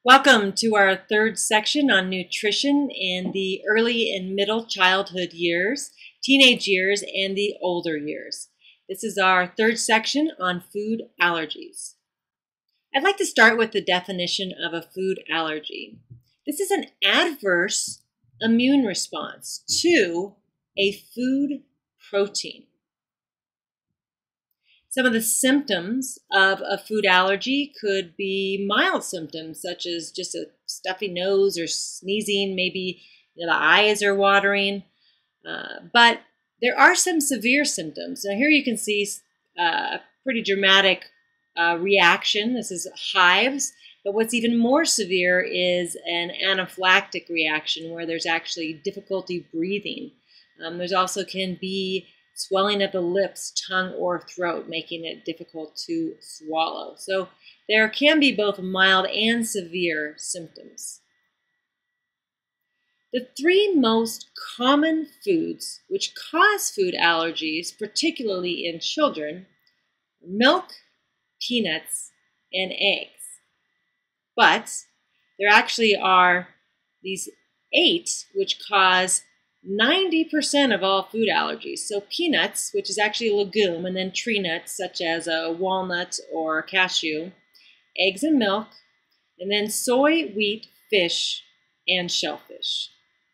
Welcome to our third section on nutrition in the early and middle childhood years, teenage years, and the older years. This is our third section on food allergies. I'd like to start with the definition of a food allergy. This is an adverse immune response to a food protein. Some of the symptoms of a food allergy could be mild symptoms, such as just a stuffy nose or sneezing. Maybe the eyes are watering. But there are some severe symptoms. Now here you can see a pretty dramatic reaction. This is hives. But what's even more severe is an anaphylactic reaction where there's actually difficulty breathing. There's also can be swelling of the lips, tongue, or throat, making it difficult to swallow. So there can be both mild and severe symptoms. The three most common foods which cause food allergies, particularly in children, are milk, peanuts, and eggs. But there actually are these 8 which cause 90% of all food allergies. So peanuts, which is actually a legume, and then tree nuts, such as a walnut or cashew, eggs and milk, and then soy, wheat, fish, and shellfish.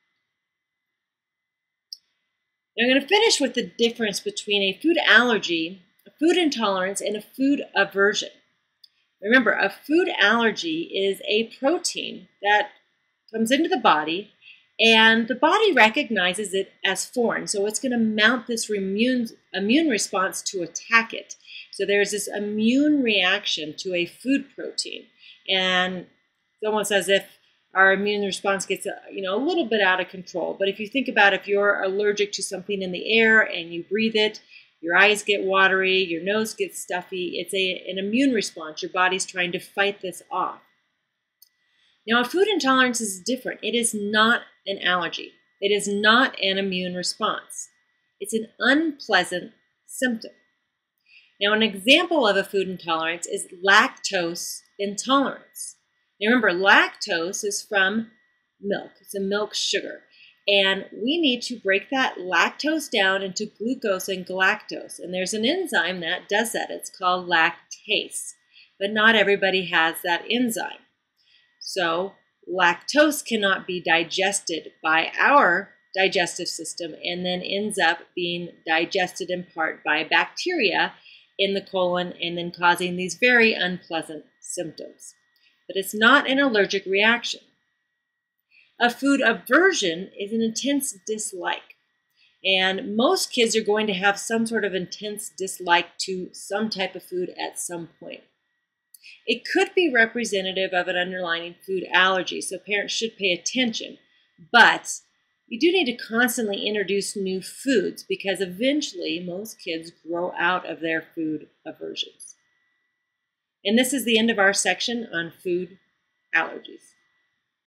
Now I'm going to finish with the difference between a food allergy, a food intolerance, and a food aversion. Remember, a food allergy is a protein that comes into the body, and the body recognizes it as foreign, so it's going to mount this immune response to attack it. So there's this immune reaction to a food protein, and it's almost as if our immune response gets a little bit out of control. But if you think about if you're allergic to something in the air and you breathe it, your eyes get watery, your nose gets stuffy, it's an immune response. Your body's trying to fight this off. Now, a food intolerance is different. It is not an allergy. It is not an immune response. It's an unpleasant symptom. Now, an example of a food intolerance is lactose intolerance. Now, remember, lactose is from milk. It's a milk sugar. And we need to break that lactose down into glucose and galactose. And there's an enzyme that does that. It's called lactase. But not everybody has that enzyme. So lactose cannot be digested by our digestive system and then ends up being digested in part by bacteria in the colon and then causing these very unpleasant symptoms. But it's not an allergic reaction. A food aversion is an intense dislike. And most kids are going to have some sort of intense dislike to some type of food at some point. It could be representative of an underlying food allergy, so parents should pay attention. But you do need to constantly introduce new foods because eventually most kids grow out of their food aversions. And this is the end of our section on food allergies.